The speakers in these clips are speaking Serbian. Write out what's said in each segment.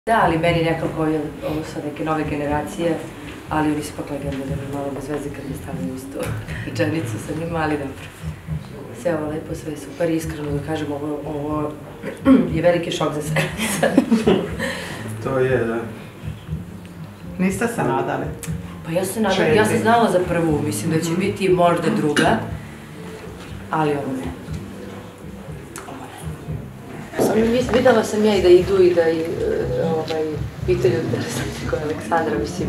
Da, ali meni nekako ovo su neke nove generacije, ali oni su pak legende, da mi malo bez veze kad mi stavljaju istu rečenicu sa njima, ali dobro. Sve ovo lepo, sve je super, iskreno da kažem, ovo je veliki šok za sve. To je, da. Niste se nadali? Pa ja sam nadala, ja sam znala za prvu, mislim da će biti možda druga, ali ovo ne. Videla sam ja i da idu i da pitaju da sam koja je Aleksandra, mislim.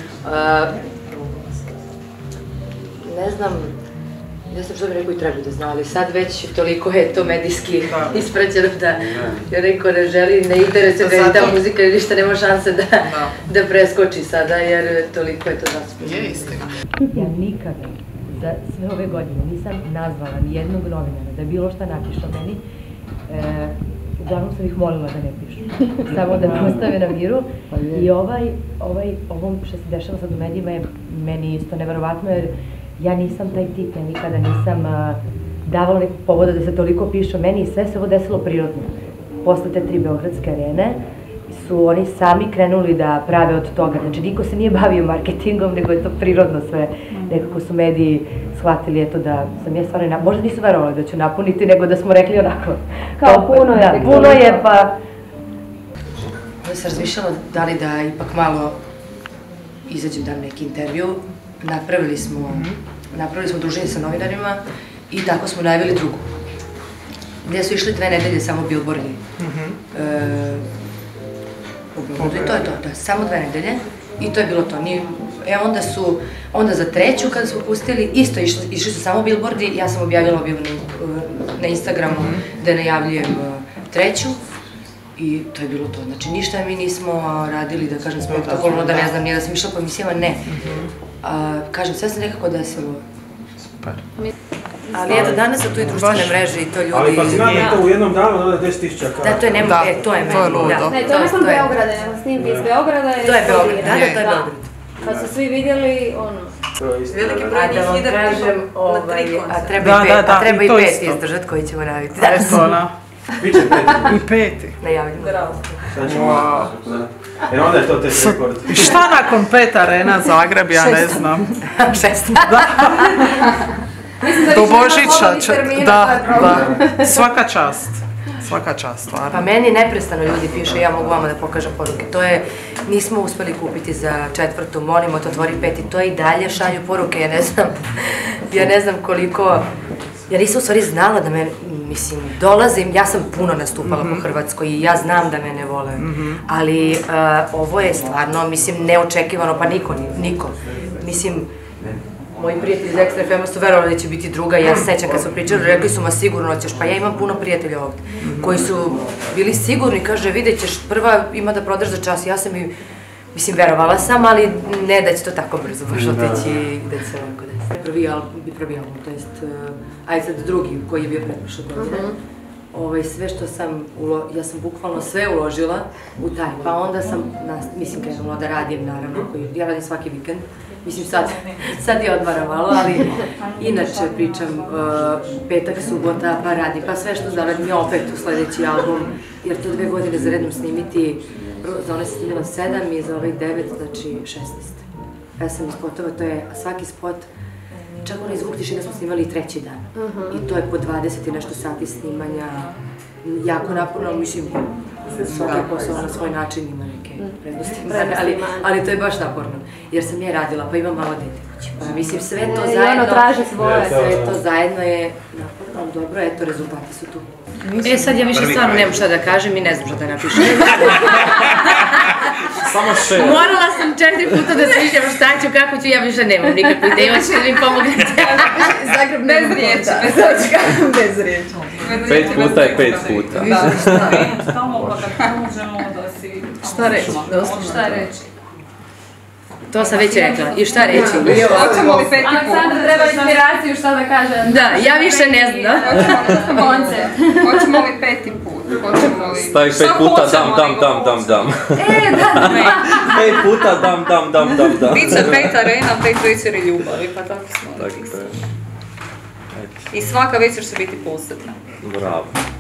Ne znam što bi neko i treba da zna, ali sad već toliko je to medijski ispraćeno da neko ne želi, ne interesuje ga i ta muzika ili ništa, nema šanse da preskoči sada, jer toliko je to zaspredno. Je istina. Ja nikada za sve ove godine nisam nazvala ni jednog novinara da bilo šta napiše o meni. Uglavnom sam ih molila da ne pišu, samo da me ostave na miru. I ovom što se dešava sad u medijima je meni isto neverovatno, jer ja nisam taj tip, ja nikada nisam davala nekog povoda da se toliko piše o meni i sve se ovo desilo prirodno. Posle te 3 beogradske arene su oni sami krenuli da prave od toga, znači niko se nije bavio marketingom, nego je to prirodno sve. Nekako su mediji shvatili eto da sam ja stvarno, možda nisu verovali da ću napuniti, nego da smo rekli onako. Kao puno je, pa... Onda sam razmišljala da li da ipak malo izađem da neki intervju. Napravili smo druženje sa novinarima i tako smo najavili drugu. Gde su išli 2 nedelje samo bilbordi. I to je to, samo 2 nedelje i to je bilo to. Onda za 3. kada smo pustili, isto išli su samo bilbordi, ja sam objavila na Instagramu da najavljujem 3. I to je bilo to. Znači ništa mi nismo radili, da kažem spektakularno, da ne znam, nije da sam išla po emisijama, ne. Kažem, sve sam nekako desilo. Super. Ali eto, danas su tu i društvene mreže i to ljudi... Ali fascinantno je to u jednom danu, onda 10.000 karata. Da, to je meni. Ne, to je nakon Beograda, nego snimke iz Beograda. To je Beograd, da, to je Beograd. Kad su svi vidjeli, ono... Veliki broj njih ide na tri koncerta. A treba i 5 izdržati koji ćemo naviti danas. Biće 5. I 5. Najavljamo. Wow. Jer onda je to test rekord. I šta nakon 5 arena Zagreb, ja ne znam. 6. Do Božića, da, svaka čast. Svaka čast, stvarno. Pa meni neprestano ljudi pišu, ja mogu vama da pokažem poruke. To je, nismo uspeli kupiti za 4. molimo te otvori 5. To je i dalje šalju poruke, ja ne znam koliko... Ja nisam u stvari znala da me, mislim, dolazim, ja sam puno nastupala po Hrvatskoj i ja znam da me ne vole, ali ovo je stvarno, mislim, neočekivano, pa niko. Mislim, moji prijatelji iz Extra FM su verovali da će biti druga, ja se sećam kad smo pričali, rekli su ma sigurno ćeš, pa ja imam puno prijatelja ovdje, koji su bili sigurni, kaže vidjet ćeš, prva ima da prodaš za čas, ja sam i, mislim, verovala sam, ali ne da će to tako brzo baš oteći i da će se ovako desiti. Prvi album, to jest, ajde sad drugi koji je bio pretprošle godine. Sve što sam, ja sam bukvalno sve uložila u taj, pa onda sam, mislim, krenula da radim, naravno, ja radim svaki vikend. Mislim, sad je odmara malo, ali inače pričam petak, subota, pa radim, pa sve što zaradim ja opet u sledeći album, jer to 2 godine za redom snimiti, za one sam snimila 7 i za ovih 9, znači 16. Pesam i spotova, to je svaki spot, čak onaj zvuk tišine smo snimali i 3. dan. I to je po 20 i nešto sati snimanja, jako naporno, mislim, svaki posao na svoj način ima neke prednosti, ali to je baš naporno, jer sam ja radila, pa imam malo dete kući, pa mislim sve to zajedno je naporno, ali dobro, eto, rezultati su tu. Sad ja više stvarno nemam šta da kažem i ne znam šta da napišem. Samo 6. Morala sam 4 puta da smišljam šta ću, kako ću, ja više nemam nikakvu ideju, ćete da mi pomognete. Zagreb bez riječi, bez riječi. 5 puta je 5 puta. Samo kad možemo da si... Šta reći? To sam već rekla. I šta reći? Hoćemo li 5. put? Aleksandra treba inspiraciju šta da kaže. Da, ja više ne znam. Koncert. Hoćemo li 5. put? Stavi 5 puta dam. Da. 5 puta dam. Biće 5 arena, 5 večeri ljubavi, pa tako smo. I svaka večer će biti posebna. Bravo.